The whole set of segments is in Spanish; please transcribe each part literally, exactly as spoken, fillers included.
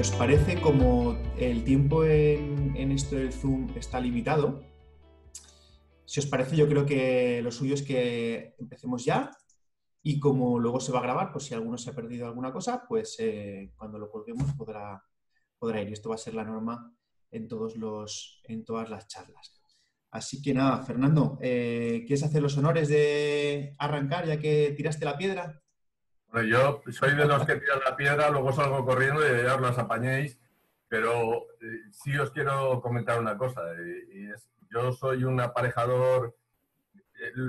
os parece, como el tiempo en, en esto del Zoom está limitado, si os parece, yo creo que lo suyo es que empecemos ya y como luego se va a grabar, pues si alguno se ha perdido alguna cosa, pues eh, cuando lo colguemos podrá, podrá ir. Y esto va a ser la norma en, todos los, en todas las charlas. Así que nada, Fernando, eh, ¿quieres hacer los honores de arrancar ya que tiraste la piedra? Bueno, yo soy de los que tiran la piedra, luego salgo corriendo y ya os las apañéis, pero eh, sí os quiero comentar una cosa. Eh, y es, yo soy un aparejador el,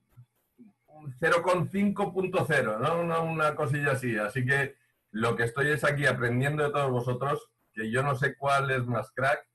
un cero coma cinco punto cero, ¿no? Una, una cosilla así. Así que lo que estoy es aquí aprendiendo de todos vosotros, que yo no sé cuál es más crack,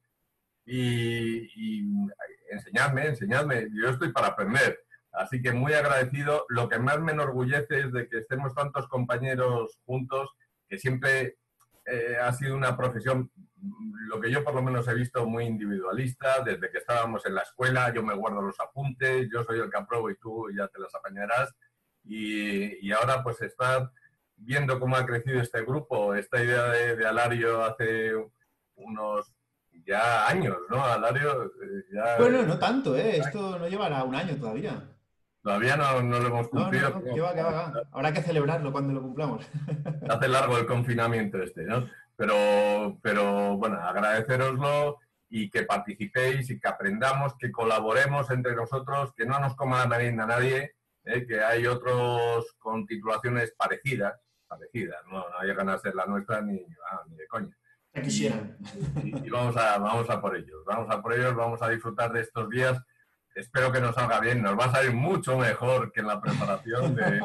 y, y enseñadme, enseñadme. Yo estoy para aprender. Así que muy agradecido. Lo que más me enorgullece es de que estemos tantos compañeros juntos, que siempre eh, ha sido una profesión, lo que yo por lo menos he visto, muy individualista. Desde que estábamos en la escuela, yo me guardo los apuntes, yo soy el que apruebo y tú ya te las apañarás. Y, y ahora pues estar viendo cómo ha crecido este grupo, esta idea de, de Alario hace unos ya años, ¿no? Alario eh, ya... Bueno, no tanto, ¿eh? Esto no llevará un año todavía. Todavía no, no lo hemos No, no, cumplido, no, que pero va, que va, que va. Habrá que celebrarlo cuando lo cumplamos. se hace largo el confinamiento este, ¿no? Pero, pero bueno, agradeceroslo y que participéis y que aprendamos, que colaboremos entre nosotros, que no nos coma la merienda nadie, ¿eh? Que hay otros con titulaciones parecidas, parecidas, no, no llegan a ser la nuestra ni, ah, ni de coña. Ya Y, quisieran. y, y vamos, a, vamos a por ellos, vamos a por ellos, vamos a disfrutar de estos días. Espero que nos salga bien, nos va a salir mucho mejor que en la preparación de...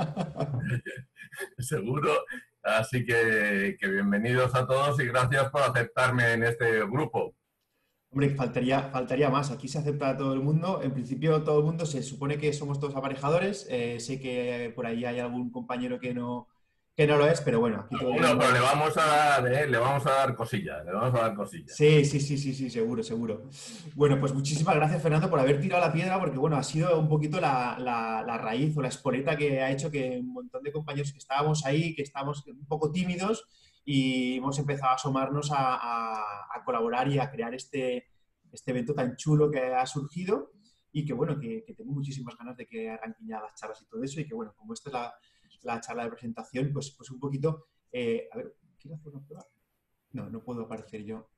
seguro. Así que, que bienvenidos a todos y gracias por aceptarme en este grupo. Hombre, faltaría, faltaría más. Aquí se acepta a todo el mundo. En principio, todo el mundo se supone que somos todos aparejadores. Eh, sé que por ahí hay algún compañero que no, que no lo es, pero bueno, aquí todo el Bueno, pero le mundo. vamos a dar, ¿eh? Le vamos a dar cosillas, le vamos a dar cosillas. Sí, sí, sí, sí, sí, seguro, seguro. Bueno, pues muchísimas gracias, Fernando, por haber tirado la piedra, porque bueno, ha sido un poquito la, la, la raíz o la espoleta que ha hecho que un montón de compañeros que estábamos ahí, que estábamos un poco tímidos y hemos empezado a asomarnos a, a, a colaborar y a crear este, este evento tan chulo que ha surgido y que bueno, que, que tengo muchísimas ganas de que arranquen ya las charlas y todo eso y que bueno, como esta es la, la charla de presentación, pues, pues un poquito, eh, a ver, quiero hacer una prueba. No, no puedo aparecer yo.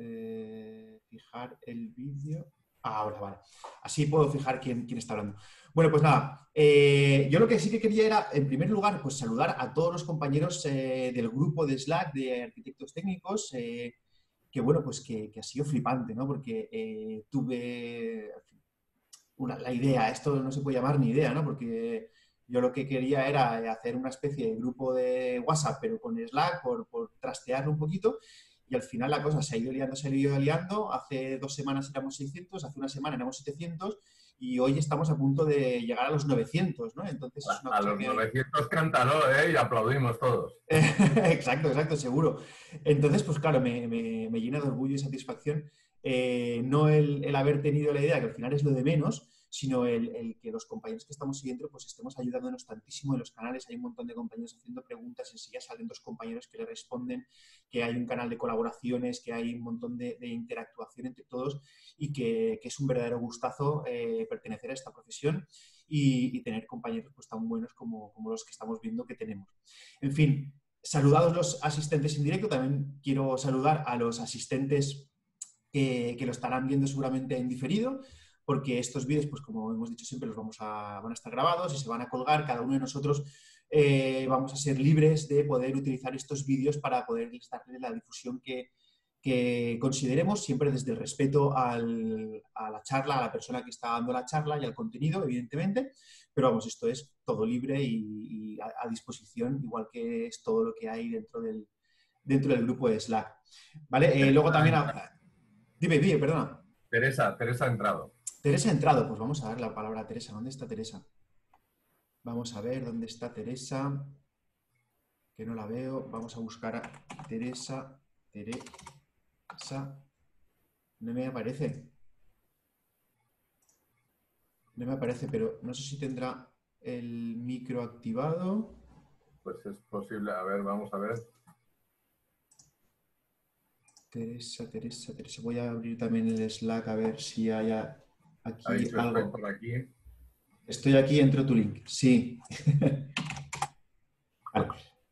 Eh, fijar el vídeo. Ah, ahora, vale. Así puedo fijar quién, quién está hablando. Bueno, pues nada. Eh, yo lo que sí que quería era, en primer lugar, pues saludar a todos los compañeros eh, del grupo de Slack de arquitectos técnicos, eh, que bueno, pues que, que, ha sido flipante, ¿no? Porque eh, tuve una, la idea, esto no se puede llamar ni idea, ¿no? Porque yo lo que quería era hacer una especie de grupo de WhatsApp, pero con Slack, por, por trastearlo un poquito, y al final la cosa se ha ido liando, se ha ido liando. Hace dos semanas éramos seiscientos, hace una semana éramos setecientos, y hoy estamos a punto de llegar a los novecientos, ¿no? Entonces es una A, a cosa los que... novecientos cántalo, ¿eh? Y aplaudimos todos. Exacto, exacto, seguro. Entonces, pues claro, me, me, me llena de orgullo y satisfacción eh, no el, el, haber tenido la idea, que al final es lo de menos, sino el, el, que los compañeros que estamos siguiendo pues estemos ayudándonos tantísimo en los canales. Hay un montón de compañeros haciendo preguntas, enseguida salen dos compañeros que le responden, que hay un canal de colaboraciones, que hay un montón de, de interactuación entre todos y que, que es un verdadero gustazo eh, pertenecer a esta profesión y, y tener compañeros pues, tan buenos como, como los que estamos viendo que tenemos. En fin, saludados los asistentes en directo, también quiero saludar a los asistentes que, que lo estarán viendo seguramente en diferido, porque estos vídeos, pues como hemos dicho siempre, los vamos a, van a estar grabados y se van a colgar. Cada uno de nosotros eh, vamos a ser libres de poder utilizar estos vídeos para poder darle la difusión que, que consideremos, siempre desde el respeto al, a la charla, a la persona que está dando la charla y al contenido, evidentemente, pero vamos, esto es todo libre y, y a, a disposición, igual que es todo lo que hay dentro del, dentro del grupo de Slack. ¿Vale? Eh, luego también... A, dime, dime, perdona. Teresa, Teresa ha entrado. Teresa ha entrado, pues vamos a dar la palabra a Teresa. ¿Dónde está Teresa? Vamos a ver dónde está Teresa, que no la veo. Vamos a buscar a Teresa. Teresa. No me aparece. No me aparece, pero no sé si tendrá el micro activado. Pues es posible. A ver, vamos a ver. Teresa, Teresa, Teresa. Voy a abrir también el Slack a ver si hay a- Ha aquí dicho estoy algo. por aquí. Estoy aquí, entro tu link. Sí. Vale.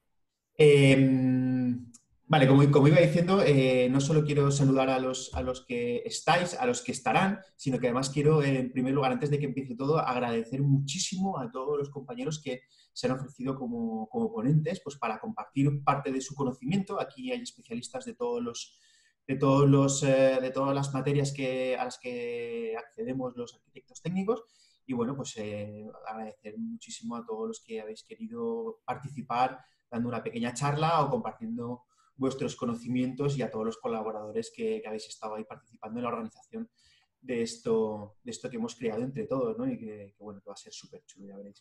Eh, vale, como, como iba diciendo, eh, no solo quiero saludar a los, a los que estáis, a los que estarán, sino que además quiero, eh, en primer lugar, antes de que empiece todo, agradecer muchísimo a todos los compañeros que se han ofrecido como, como ponentes, pues para compartir parte de su conocimiento. Aquí hay especialistas de todos los, de todos los, eh, de todas las materias que, a las que accedemos los arquitectos técnicos. Y bueno, pues eh, agradecer muchísimo a todos los que habéis querido participar dando una pequeña charla o compartiendo vuestros conocimientos, y a todos los colaboradores que, que habéis estado ahí participando en la organización de esto, de esto que hemos creado entre todos, ¿no? Y que, que, bueno, que va a ser súper chulo, ya veréis.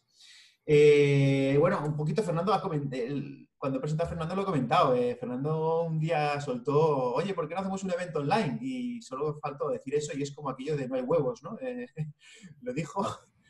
Eh, bueno, un poquito Fernando ha comentado, cuando he presentado a Fernando lo he comentado, eh, Fernando un día soltó, oye, ¿por qué no hacemos un evento online? Y solo faltó decir eso y es como aquello de no hay huevos, ¿no? Eh, lo dijo.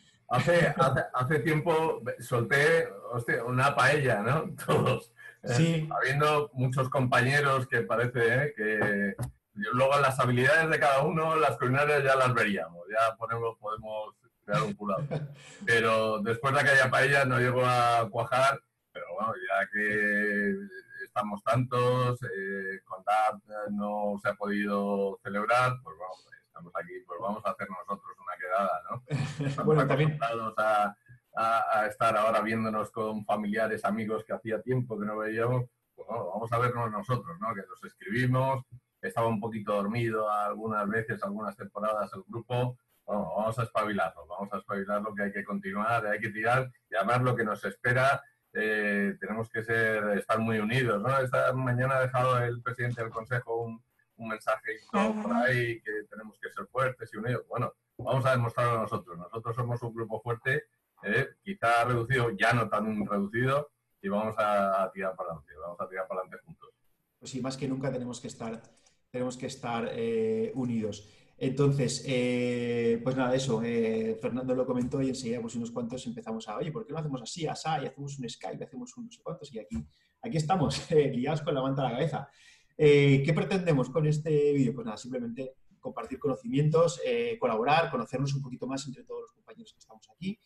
Hace, hace, hace tiempo solté, hostia, una paella, ¿no? Todos. Eh, Sí. habiendo muchos compañeros que parece eh, que luego las habilidades de cada uno, las culinarias ya las veríamos, ya ponemos, podemos crear un jurado. Pero después de aquella paella no llegó a cuajar, pero bueno, ya que estamos tantos, eh, con D A P no se ha podido celebrar, pues vamos, estamos aquí, pues vamos a hacer nosotros una quedada, ¿no? Estamos Bueno, también. acostumbrados a, a, a estar ahora viéndonos con familiares, amigos que hacía tiempo que no veíamos, pues bueno, vamos a vernos nosotros, ¿no? Que nos escribimos, estaba un poquito dormido algunas veces, algunas temporadas el grupo. Bueno, vamos a espabilarlo, vamos a espabilarlo, que hay que continuar, hay que tirar, y además lo que nos espera, eh, tenemos que ser, estar muy unidos, ¿no? Esta mañana ha dejado el presidente del Consejo un, un mensaje por ahí, que tenemos que ser fuertes y unidos. Bueno, vamos a demostrarlo nosotros. Nosotros somos un grupo fuerte, eh, quizá reducido, ya no tan reducido, y vamos a, a tirar para adelante, vamos a tirar para adelante juntos. Pues sí, más que nunca tenemos que estar, tenemos que estar eh, unidos. Entonces, eh, pues nada, eso, eh, Fernando lo comentó y enseguida pues unos cuantos empezamos a, oye, ¿por qué no hacemos así, asá, y hacemos un Skype, hacemos un no sé cuántos? Y aquí, aquí estamos, eh, liados con la manta a la cabeza. Eh, ¿Qué pretendemos con este vídeo? Pues nada, simplemente compartir conocimientos, eh, colaborar, conocernos un poquito más entre todos los compañeros que estamos aquí,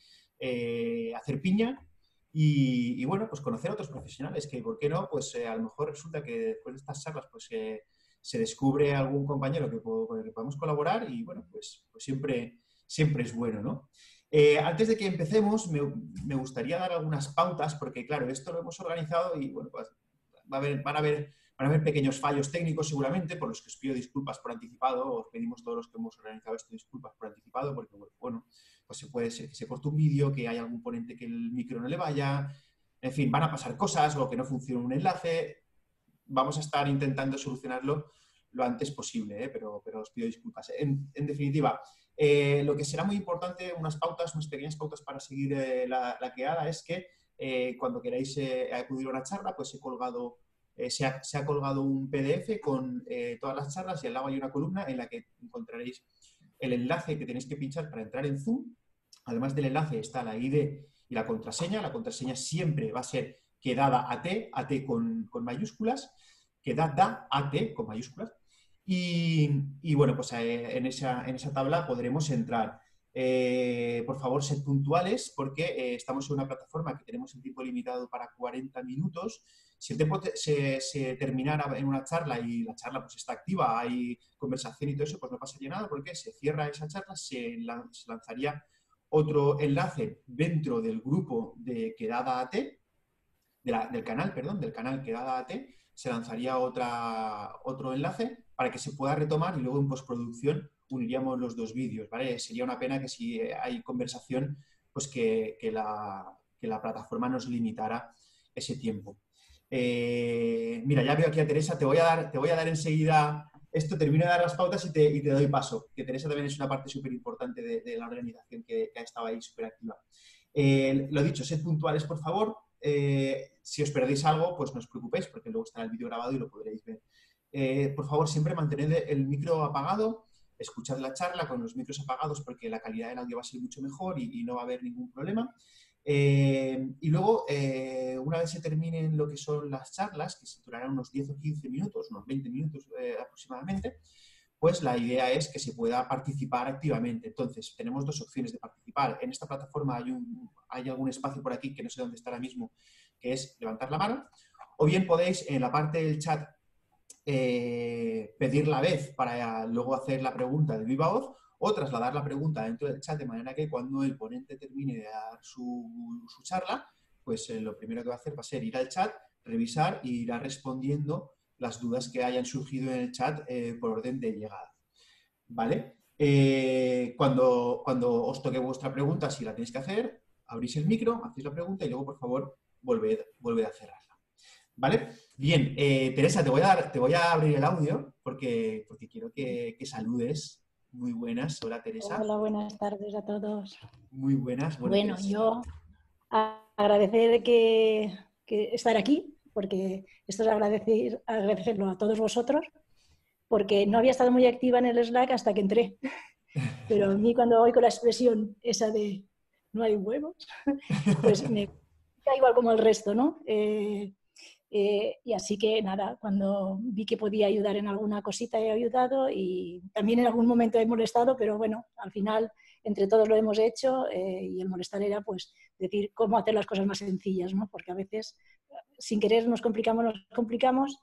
eh, hacer piña. Y, y, bueno, pues conocer a otros profesionales, que por qué no, pues eh, a lo mejor resulta que después de estas charlas pues eh, se descubre algún compañero que, con el que podemos colaborar, y bueno, pues, pues siempre, siempre es bueno, ¿no? Eh, antes de que empecemos, me, me, gustaría dar algunas pautas, porque claro, esto lo hemos organizado y bueno, pues va a haber, van, a haber, van a haber pequeños fallos técnicos seguramente, por los que os pido disculpas por anticipado, os pedimos todos los que hemos organizado esto disculpas por anticipado, porque bueno, pues se puede ser que se corte un vídeo, que haya algún ponente que el micro no le vaya, en fin, van a pasar cosas o que no funcione un enlace. Vamos a estar intentando solucionarlo lo antes posible, ¿eh? pero, pero os pido disculpas. En, en definitiva, eh, lo que será muy importante, unas pautas, unas pequeñas pautas para seguir eh, la, la quedada, es que eh, cuando queráis eh, acudir a una charla, pues he colgado, eh, se, ha, se ha colgado un P D F con eh, todas las charlas, y al lado hay una columna en la que encontraréis el enlace que tenéis que pinchar para entrar en Zoom. Además del enlace está la I D y la contraseña. La contraseña siempre va a ser quedada A T, A T con, con mayúsculas, quedada A T con mayúsculas. Y, y bueno, pues eh, en, esa, en esa tabla podremos entrar. Eh, por favor, sed puntuales, porque eh, estamos en una plataforma que tenemos el tiempo limitado para cuarenta minutos. Si el tiempo te, se, se, terminara en una charla y la charla pues está activa, hay conversación y todo eso, pues no pasaría nada, porque se cierra esa charla, se, lan, se lanzaría otro enlace dentro del grupo de Quedada A T, de la, del canal, perdón, del canal Quedada A T, se lanzaría otra, otro enlace para que se pueda retomar, y luego en postproducción uniríamos los dos vídeos, ¿vale? Sería una pena que si hay conversación, pues que, que, la, que la plataforma nos limitara ese tiempo. Eh, mira, ya veo aquí a Teresa, te voy a dar, te voy a dar enseguida esto, termino de dar las pautas y te, y te doy paso, que Teresa también es una parte súper importante de, de la organización que, que ha estado ahí súper activa. Eh, lo dicho, sed puntuales, por favor. Eh, si os perdéis algo, pues no os preocupéis, porque luego estará el vídeo grabado y lo podréis ver. Eh, por favor, siempre mantened el micro apagado, escuchad la charla con los micros apagados, porque la calidad del audio va a ser mucho mejor y, y no va a haber ningún problema. Eh, y luego, eh, una vez se terminen lo que son las charlas, que se durarán unos diez o quince minutos, unos veinte minutos eh, aproximadamente, pues la idea es que se pueda participar activamente. Entonces, tenemos dos opciones de participar. En esta plataforma hay, un, hay algún espacio por aquí, que no sé dónde está ahora mismo, que es levantar la mano, o bien podéis en la parte del chat eh, pedir la vez para luego hacer la pregunta de viva voz, o trasladar la pregunta dentro del chat, de manera que cuando el ponente termine de dar su, su charla, pues eh, lo primero que va a hacer va a ser ir al chat, revisar y irá respondiendo las dudas que hayan surgido en el chat eh, por orden de llegada. ¿Vale? Eh, cuando, cuando os toque vuestra pregunta, si la tenéis que hacer, abrís el micro, hacéis la pregunta y luego, por favor, volved, volved a cerrarla. ¿Vale? Bien, eh, Teresa, te voy, a dar, te voy a abrir el audio porque, porque quiero que, que saludes. Muy buenas, hola Teresa. Hola, buenas tardes a todos. Muy buenas. Bueno, bueno Teresa. yo agradecer que, que estar aquí, porque esto es agradecer, agradecerlo a todos vosotros, porque no había estado muy activa en el Slack hasta que entré. Pero a mí cuando oigo la expresión esa de no hay huevos, pues me da igual como el resto, ¿no? Eh, Eh, y así que nada, cuando vi que podía ayudar en alguna cosita he ayudado y también en algún momento he molestado, pero bueno, al final entre todos lo hemos hecho eh, y el molestar era pues decir cómo hacer las cosas más sencillas, ¿no? Porque a veces sin querer nos complicamos, nos complicamos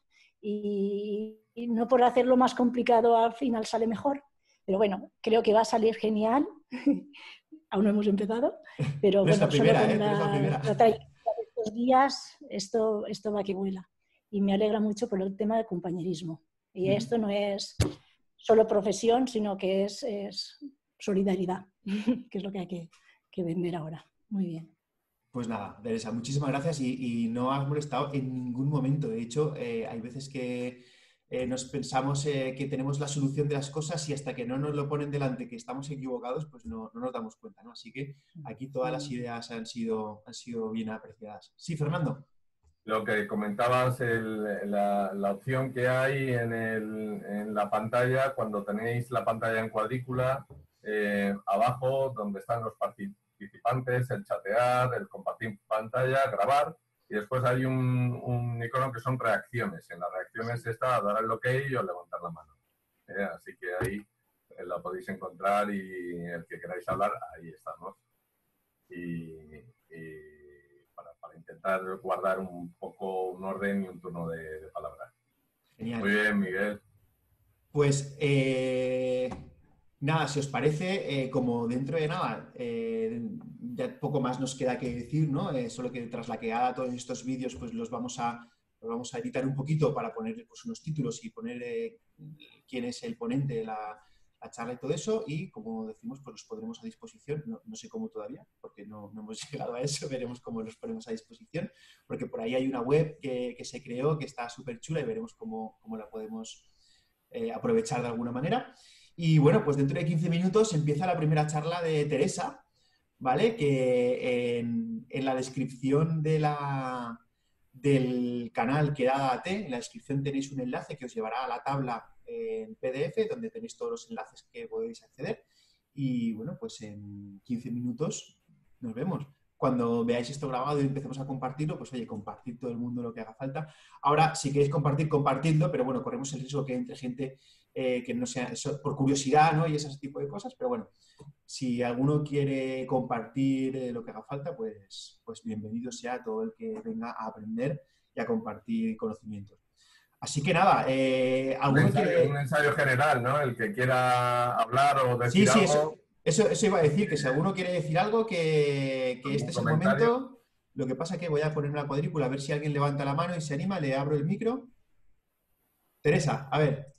y, y no por hacerlo más complicado al final sale mejor, pero bueno, creo que va a salir genial. Aún no hemos empezado, pero bueno, la primera, solo con ¿eh? la, la primera. la trayectoria de estos días, esto, esto va que vuela. Y me alegra mucho por el tema del compañerismo. Y mm. esto no es solo profesión, sino que es, es solidaridad, que es lo que hay que, que vender ahora. Muy bien. Pues nada, Teresa, muchísimas gracias y, y no has molestado en ningún momento. De hecho, eh, hay veces que eh, nos pensamos eh, que tenemos la solución de las cosas y hasta que no nos lo ponen delante, que estamos equivocados, pues no, no nos damos cuenta, ¿no? Así que aquí todas las ideas han sido, han sido bien apreciadas. Sí, Fernando. Lo que comentabas, el, la, la opción que hay en, el, en la pantalla, cuando tenéis la pantalla en cuadrícula, eh, abajo donde están los participantes, el chatear, el compartir pantalla, grabar, y después hay un, un icono que son reacciones. En las reacciones está dar el OK o levantar la mano. ¿eh? Así que ahí eh, la podéis encontrar y el que queráis hablar, ahí estamos. Y, y para, para intentar guardar un poco un orden y un turno de, de palabra. Genial. Muy bien, Miguel. Pues eh, nada, si os parece, eh, como dentro de nada, eh, ya poco más nos queda que decir, ¿no? Eh, solo que tras la quedada todos estos vídeos, pues los vamos a, los vamos a editar un poquito para poner pues, unos títulos y poner eh, quién es el ponente de la, la charla y todo eso, y como decimos, pues los pondremos a disposición, no, no sé cómo todavía, porque no, no hemos llegado a eso, veremos cómo los ponemos a disposición, porque por ahí hay una web que, que se creó, que está súper chula y veremos cómo, cómo la podemos eh, aprovechar de alguna manera. Y bueno, pues dentro de quince minutos empieza la primera charla de Teresa, ¿vale? Que en, en la descripción de la, del canal Quedada-T, en la descripción tenéis un enlace que os llevará a la tabla en P D F, donde tenéis todos los enlaces que podéis acceder. Y bueno, pues en quince minutos nos vemos. Cuando veáis esto grabado y empecemos a compartirlo, pues oye, compartid todo el mundo lo que haga falta. Ahora, si queréis compartir, compartidlo, pero bueno, corremos el riesgo que entre gente eh, que no sea eso, por curiosidad, ¿no? Y ese tipo de cosas, pero bueno, si alguno quiere compartir eh, lo que haga falta, pues, pues bienvenido sea todo el que venga a aprender y a compartir conocimientos. Así que nada, eh, ¿alguno un ensayo, quiere...? un ensayo general, ¿no? El que quiera hablar o decir sí, sí, algo. Eso, eso, eso iba a decir, que si alguno quiere decir algo, que, que este es el momento. Lo que pasa es que voy a poner una cuadrícula, a ver si alguien levanta la mano y se anima, le abro el micro. Teresa, a ver.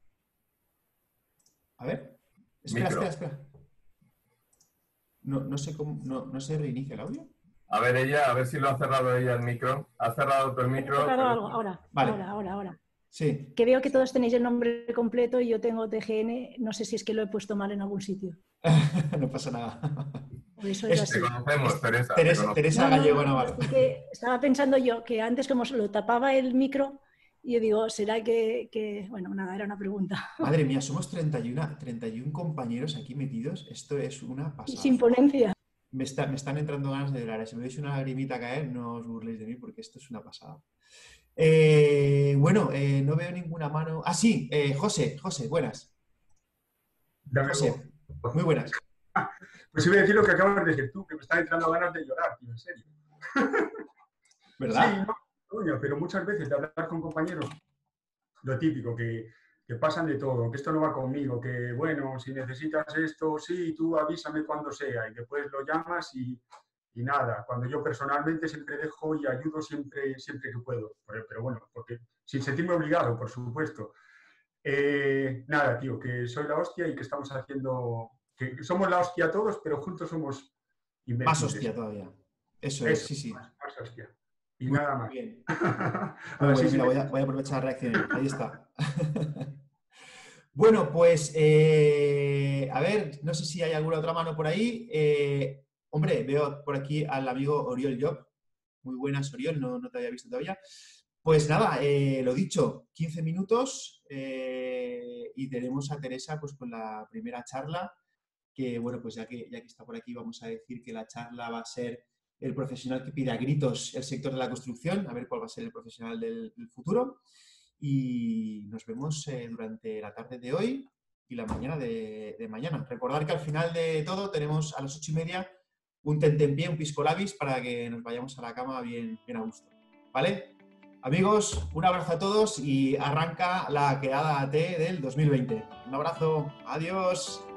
A ver. Espera, Micro. espera, espera. No, no sé cómo, no, no se reinicia el audio. A ver ella, a ver si lo ha cerrado ella el micro. ¿Ha cerrado tu el micro? He cerrado algo, ahora, vale. ahora, ahora, ahora. Sí. Que veo que todos tenéis el nombre completo y yo tengo T G N, no sé si es que lo he puesto mal en algún sitio. No pasa nada. O eso es, es Te así. conocemos, es, Teresa. Teresa, te Teresa no, no, Gallego no, Navarro. Es que estaba pensando yo que antes como se lo tapaba el micro, yo digo, ¿será que, que...? Bueno, nada, era una pregunta. Madre mía, somos treinta y uno, treinta y uno compañeros aquí metidos. Esto es una pasada. Sin ponencia. Me, está, me están entrando ganas de llorar. Si me veis una lagrimita caer, no os burléis de mí porque esto es una pasada. Eh, bueno, eh, no veo ninguna mano. Ah, sí, eh, José, José, buenas. Dame voz. José, muy buenas. Pues iba a decir lo que acabas de decir tú, que me están entrando ganas de llorar, tío, en serio. ¿Verdad? Sí, no, coño, pero muchas veces de hablar con compañeros, lo típico, que, que pasan de todo, que esto no va conmigo, que bueno, si necesitas esto, sí, tú avísame cuando sea, y después lo llamas y, y nada. Cuando yo personalmente siempre dejo y ayudo siempre, siempre que puedo, pero, pero bueno, porque sin sentirme obligado, por supuesto. Eh, nada, tío, que soy la hostia y que estamos haciendo, que somos la hostia todos, pero juntos somos invencibles. Más hostia todavía. Eso, Eso es, sí, sí. Más, más hostia. Y muy, nada más. Muy bien. Muy bueno, mira, voy, a, voy a aprovechar la reacción. Ahí está. Bueno, pues, eh, a ver, no sé si hay alguna otra mano por ahí. Eh, hombre, veo por aquí al amigo Oriol Job. Muy buenas, Oriol, no, no te había visto todavía. Pues nada, eh, lo dicho, quince minutos eh, y tenemos a Teresa pues con la primera charla, que bueno, pues ya que, ya que está por aquí vamos a decir que la charla va a ser el profesional que pide a gritos el sector de la construcción, a ver cuál va a ser el profesional del, del futuro. Y nos vemos eh, durante la tarde de hoy y la mañana de, de mañana. Recordar que al final de todo tenemos a las ocho y media un tentempié, un pisco labis para que nos vayamos a la cama bien, bien a gusto. ¿Vale? Amigos, un abrazo a todos y arranca la quedada A T del dos mil veinte. Un abrazo, adiós.